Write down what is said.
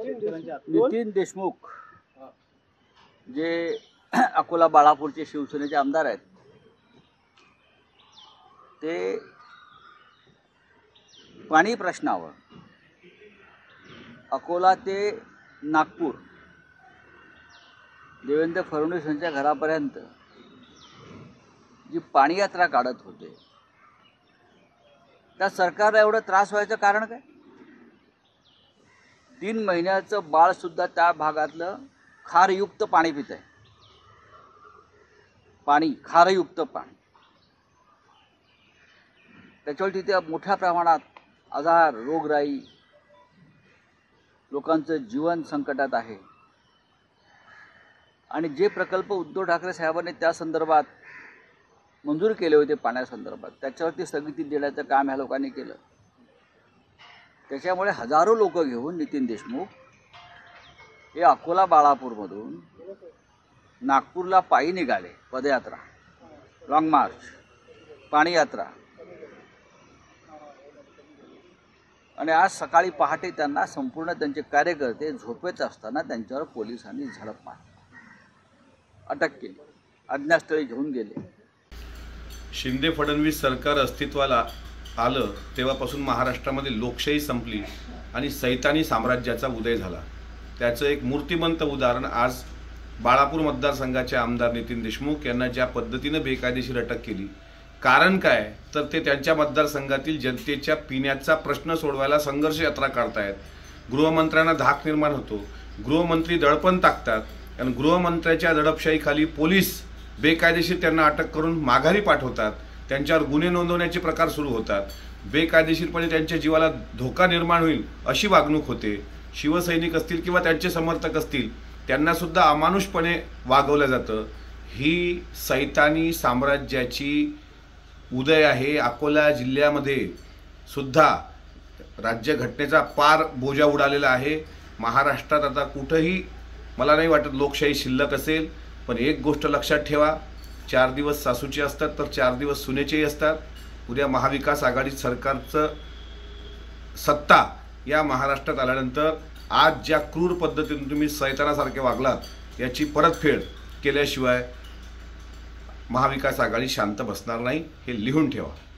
नितीन देशमुख जे अकोला बाळापूरचे शिवसेनेचे आमदार आहेत ते पाणी प्रश्नावर अकोला ते नागपूर देवेंद्र फडणवीस यांच्या घरापर्यंत जी पाणी यात्रा काढत होते त्या सरकारला एवढं त्रास व्हायचं कारण काय? 3 महिन्याचं बाळ सुद्धा त्या भागातलं खारयुक्त पाणी पित आहे. खारयुक्त पाणी. त्याच्यावर तिथे मोठ्या प्रमाणात आजार, रोगराई, लोकांचं जीवन संकटात आहे. आणि जे प्रकल्प उद्धव ठाकरे साहेबांनी त्या संदर्भात मंजूर केले होते पाण्यासंदर्भात त्याच्यावरती स्थगिती देण्याचं काम ह्या लोकांनी केलं. त्याच्यामुळे हजारो लोक घेऊन नितीन देशमुख हे अकोला बाळापूरमधून नागपूरला पायी निघाले. पदयात्रा, लॉंग मार्च, पाणी यात्रा. आणि आज सकाळी पहाटे त्यांना संपूर्ण त्यांचे कार्यकर्ते झोपेत असताना त्यांच्यावर पोलिसांनी झडप मारली, अटक केली, अज्ञातस्थळी घेऊन गेले. शिंदे फडणवीस सरकार अस्तित्वाला आलं तेव्हापासून महाराष्ट्रामध्ये लोकशाही संपली आणि सैतानी साम्राज्याचा उदय झाला. त्याचं एक मूर्तिमंत उदाहरण आज बाळापूर मतदारसंघाचे आमदार नितीन देशमुख यांना ज्या पद्धतीने बेकायदेशीर अटक केली. कारण काय तर ते त्यांच्या मतदारसंघातील जनतेच्या पिण्याचा प्रश्न सोडवायला संघर्ष यात्रा काढतायत. गृहमंत्र्यांना धाक निर्माण होतो, गृहमंत्री दडपण टाकतात आणि गृहमंत्र्याच्या दडपशाहीखाली पोलीस बेकायदेशीर त्यांना अटक करून माघारी पाठवतात. त्यांच्यावर गुन्हे नोंदवण्याचे प्रकार सुरू होतात. बेकायदेशीरपणे त्यांच्या जीवाला धोका निर्माण होईल अशी वागणूक होते. शिवसैनिक असतील किंवा त्यांचे समर्थक असतील त्यांना सुद्धा अमानुषपणे वागवलं जातं. ही सैतानी साम्राज्याची उदय आहे. अकोला जिल्ह्यामध्ये सुद्धा राज्यघटनेचा पार बोजा उडालेला आहे. महाराष्ट्रात आता कुठंही मला नाही वाटत लोकशाही शिल्लक असेल. पण एक गोष्ट लक्षात ठेवा, 4 दिवस सासूचे असतात तर 4 दिवस सुनेचेही असतात. उद्या महाविकास आघाडी सरकारचं सत्ता या महाराष्ट्रात आल्यानंतर आज ज्या क्रूर पद्धतीने तुम्ही सैतानासारखे वागलात याची परतफेड केल्याशिवाय महाविकास आघाडी शांत बसणार नाही, हे लिहून ठेवा.